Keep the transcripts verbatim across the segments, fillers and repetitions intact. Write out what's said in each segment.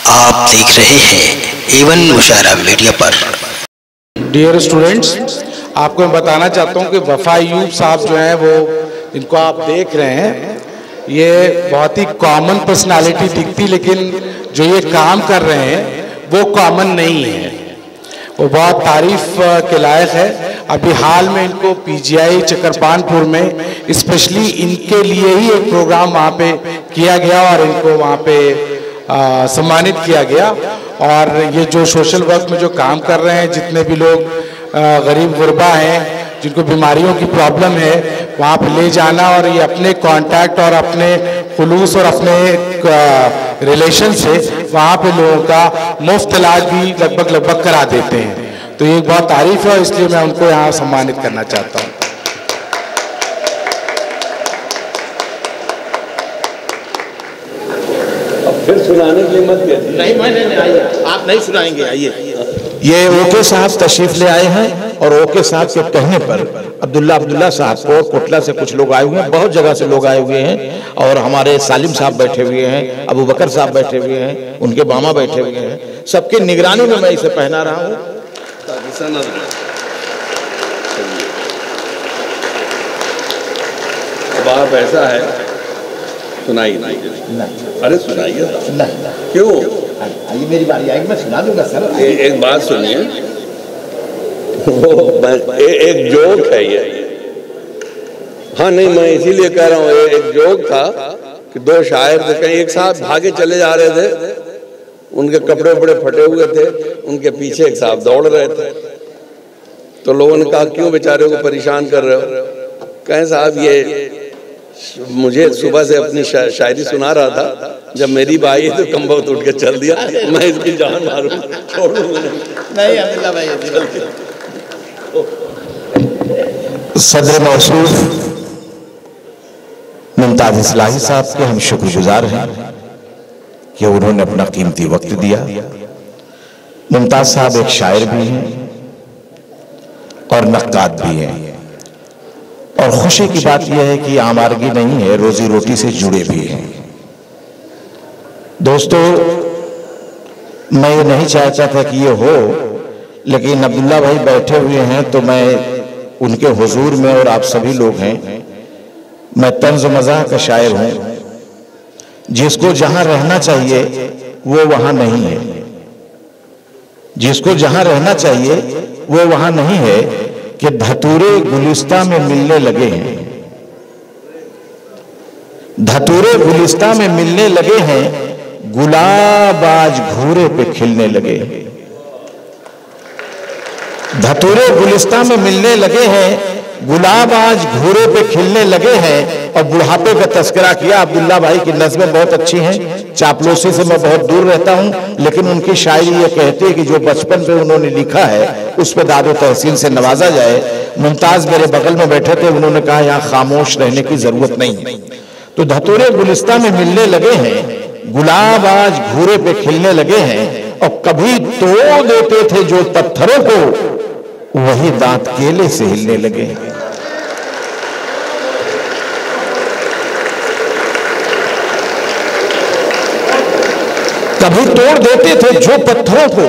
आप देख रहे हैं एवन मुशायरा मीडिया पर। डियर स्टूडेंट्स, आपको मैं बताना चाहता हूं कि वफा अय्यूब साहब जो हैं वो इनको आप देख रहे हैं, ये बहुत ही कॉमन पर्सनालिटी दिखती, लेकिन जो ये काम कर रहे हैं वो कॉमन नहीं है, वो बहुत तारीफ के लायक है। अभी हाल में इनको पीजीआई चकरपानपुर में स्पेशली इनके लिए ही एक प्रोग्राम वहाँ पे किया गया और इनको वहाँ पे आ, सम्मानित किया गया। और ये जो सोशल वर्क में जो काम कर रहे हैं, जितने भी लोग गरीब गुरबा हैं जिनको बीमारियों की प्रॉब्लम है, वहाँ पे ले जाना और ये अपने कांटेक्ट और अपने खुलूस और अपने रिलेशन से वहाँ पे लोगों का मुफ्त इलाज भी लगभग लगभग करा देते हैं। तो ये बहुत तारीफ है, इसलिए मैं उनको यहाँ सम्मानित करना चाहता हूँ। फिर सुनाने की हिम्मत नहीं, मैंने नहीं, आइए, आप नहीं सुनाएंगे, आइए। ये ओके साहब तशरीफ ले आए हैं और ओके साहब के कहने पर अब्दुल्ला अब्दुल्ला साहब को कोटला से कुछ लोग आए हुए हैं, बहुत जगह से लोग आए हुए हैं, और हमारे सालिम साहब बैठे हुए हैं, अबू बकर साहब बैठे हुए हैं, उनके मामा बैठे हुए हैं, सबकी निगरानी में मैं इसे पहना रहा हूँ। अब आप ऐसा है, सुनाइए। अरे सुनाइए। क्यों? ये मेरी बारी आएगी, मैं सुना दूंगा सर। ए, एक बात सुनिए, वो ए, एक जोक है ये। हाँ नहीं, मैं इसीलिए कह रहा हूँ, एक जोक था कि दो शायर थे, कहीं एक साथ भागे चले जा रहे थे, उनके कपड़े बड़े फटे हुए थे, उनके पीछे एक साहब दौड़ रहे थे। तो लोगों ने कहा, क्यों बेचारे को परेशान कर रहे हो? कहें साहब, ये मुझे सुबह से अपनी शा, शायरी सुना रहा था, जब मेरी बाई तो कम्बख्त उठ के चल दिया, मैं इसकी जान मारूं, छोड़ूंगा नहीं। अब्दुल्ला भाई, सदर मौसूफ मुमताज इस्लाही साहब के हम शुक्रगुजार हैं कि उन्होंने अपना कीमती वक्त दिया। मुमताज साहब एक शायर भी हैं और नक्काद भी हैं, और खुशी की बात यह है कि आमारगी नहीं है, रोजी रोटी से जुड़े भी हैं। दोस्तों, मैं ये नहीं चाहता था कि ये हो, लेकिन अब्दुल्ला भाई बैठे हुए हैं तो मैं उनके हुजूर में, और आप सभी लोग हैं, मैं तंज मज़ाह का शायर हूं। जिसको जहां रहना चाहिए वो वहां नहीं है, जिसको जहां रहना चाहिए वो वहां नहीं है, कि धतूरे गुलिस्ता में मिलने लगे हैं, धतूरे गुलिस्ता में मिलने लगे हैं, गुलाब आज घूरे पे खिलने लगे हैं। धतूरे गुलिस्ता में मिलने लगे हैं, गुलाब आज घूरे पे खिलने लगे हैं। और बुढ़ापे का तस्करा किया। अब्दुल्ला भाई की नज़में बहुत अच्छी हैं, चापलूसी से मैं बहुत दूर रहता हूं, लेकिन उनकी शायरी ये कहती है कि जो बचपन पे उन्होंने लिखा है उस पर दादो तहसीन से नवाजा जाए। मुमताज मेरे बगल में बैठे थे, उन्होंने कहा यहाँ खामोश रहने की जरूरत नहीं है। तो धतूरे गुलिस्ता में मिलने लगे हैं, गुलाब आज घूरे पे खिलने लगे हैं, और कभी तोड़ देते थे जो पत्थरों को, वही दांत केले से हिलने लगे हैं। कभी तोड़ देते थे जो पत्थरों को,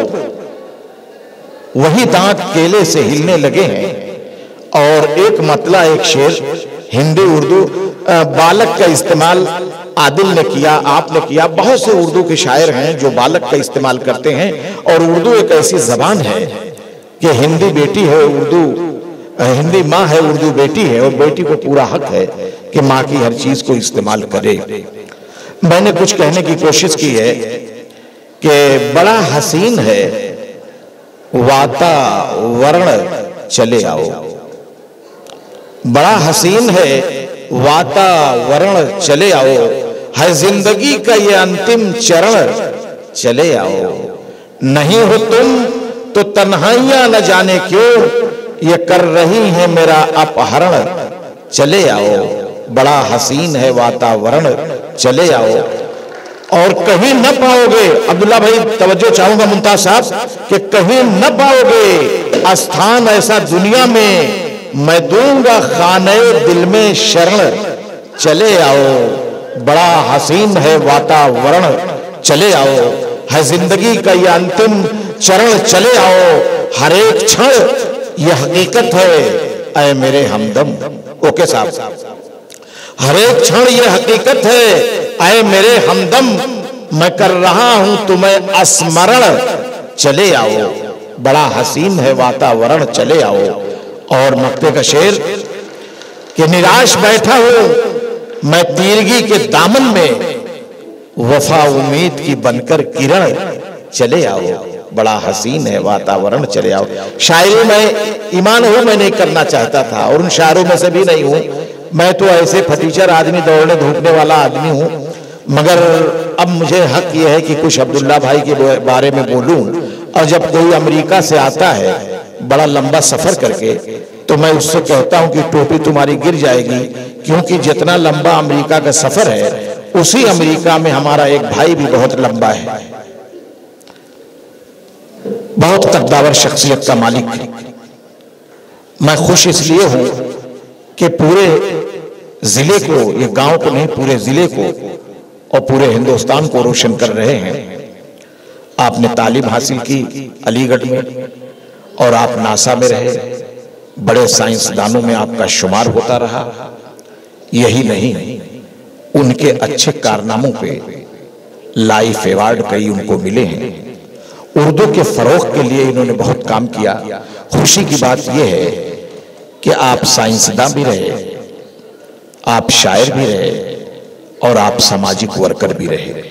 वही दांत केले से हिलने लगे हैं। और एक मतला, एक शेर, हिंदी उर्दू बालक का इस्तेमाल आदिल ने किया, आपने किया। बहुत से उर्दू के शायर हैं जो बालक का इस्तेमाल करते हैं, और उर्दू एक ऐसी जबान है कि हिंदी बेटी है, उर्दू हिंदी माँ है, उर्दू बेटी है, और बेटी को पूरा हक है कि माँ की हर चीज को इस्तेमाल करे। मैंने कुछ कहने की कोशिश की है कि बड़ा हसीन है वातावरण, चले आओ। बड़ा हसीन है वातावरण, चले आओ। है जिंदगी का ये अंतिम चरण, चले आओ। नहीं हो तुम तो तन्हाइयां न जाने क्यों, ये कर रही है मेरा अपहरण, चले आओ। बड़ा हसीन है वातावरण, चले आओ। और कहीं न पाओगे, अब्दुल्ला भाई तवज्जो चाहूंगा मुमताज साहब, कि कहीं न पाओगे स्थान ऐसा दुनिया में, मैं दूंगा खाने दिल में शरण, चले आओ। बड़ा हसीन है वातावरण, चले आओ। है जिंदगी का ये अंतिम चरण, चले आओ हर एक क्षण ये हकीकत है ऐ मेरे हमदम। ओके साहब, हर एक क्षण ये हकीकत है ऐ मेरे हमदम, मैं कर रहा हूं तुम्हें स्मरण, चले आओ बड़ा हसीन है वातावरण, चले आओ। और मक्ते का शेर कि निराश बैठा हूं मैं तीरगी के दामन में, वफा उम्मीद की बनकर किरण, चले आओ बड़ा हसीन है वातावरण, चले आओ। शायरी में ईमान हो मैं नहीं करना चाहता था और उन शायरों में से भी नहीं हूं, मैं तो ऐसे फटीचर आदमी, दौड़ने धूपने वाला आदमी हूं, मगर अब मुझे हक यह है कि कुछ अब्दुल्ला भाई के बारे में बोलूं। और जब कोई अमेरिका से आता है बड़ा लंबा सफर करके, तो मैं उससे कहता हूं कि टोपी तुम्हारी गिर जाएगी, क्योंकि जितना लंबा अमेरिका का सफर है उसी अमेरिका में हमारा एक भाई भी बहुत लंबा है, बहुत कद्दावर शख्सियत का मालिक है। मैं खुश इसलिए हूं कि पूरे जिले को, ये गांव को नहीं पूरे जिले को और पूरे हिंदुस्तान को रोशन कर रहे हैं। आपने तालीम हासिल की अलीगढ़ में और आप नासा में रहे, बड़े साइंसदानों में आपका शुमार होता रहा। यही नहीं, उनके अच्छे कारनामों पे लाइफ अवार्ड कई उनको मिले हैं। उर्दू के फरोग के लिए इन्होंने बहुत काम किया। खुशी की बात यह है कि आप साइंसदान भी रहे, आप शायर भी रहे और आप सामाजिक वर्कर भी रहे।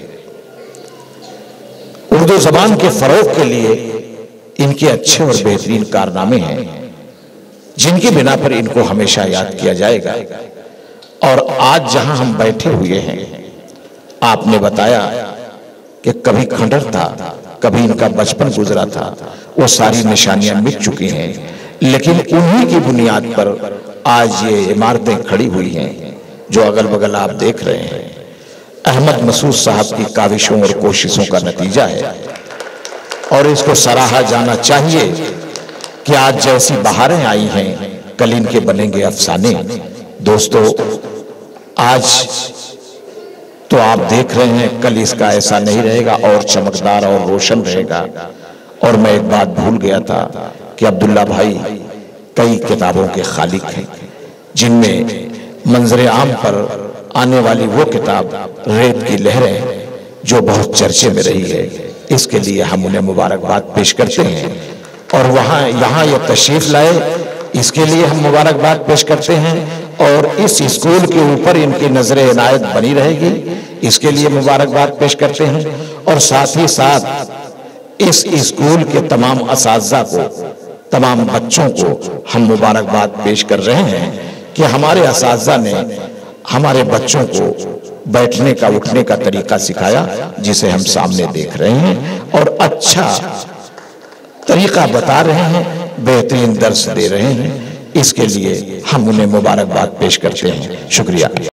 उर्दू जबान के फरोग के लिए इनके अच्छे और बेहतरीन कारनामे हैं, जिनकी बिना पर इनको हमेशा याद किया जाएगा। और आज जहां हम बैठे हुए हैं, आपने बताया कि कभी खंडर था, कभी इनका बचपन गुजरा था, वो सारी निशानियां मिट चुकी हैं, लेकिन उन्हीं की बुनियाद पर आज ये इमारतें खड़ी हुई हैं जो अगल बगल आप देख रहे हैं। अहमद मसूद साहब की काविशों और कोशिशों का नतीजा है और इसको सराहा जाना चाहिए कि आज जैसी बहारें आई हैं, कल इनके बनेंगे अफसाने। दोस्तों, आज तो आप देख रहे हैं, कल इसका ऐसा नहीं रहेगा और चमकदार और रोशन रहेगा। और मैं एक बात भूल गया था कि अब्दुल्ला भाई कई किताबों के खालिक हैं, जिनमें मंजरे आम पर आने वाली वो किताब रेत की लहरें जो बहुत चर्चे में रही है, इसके लिए हम उन्हें मुबारकबाद पेश करते हैं। और वहाँ यहाँ ये तशरीफ लाए, इसके लिए हम मुबारकबाद पेश करते हैं। और इस स्कूल के ऊपर इनकी नजरे इनायत बनी रहेगी, इसके लिए मुबारकबाद पेश करते हैं। और साथ ही साथ इस स्कूल के तमाम असातिज़ा को, तमाम बच्चों को हम मुबारकबाद पेश कर रहे हैं कि हमारे असातिज़ा ने हमारे बच्चों को बैठने का, उठने का तरीका सिखाया, जिसे हम सामने देख रहे हैं, और अच्छा तरीका बता रहे हैं, बेहतरीन दर्स दे रहे हैं। इसके लिए हम उन्हें मुबारकबाद पेश करते हैं। शुक्रिया।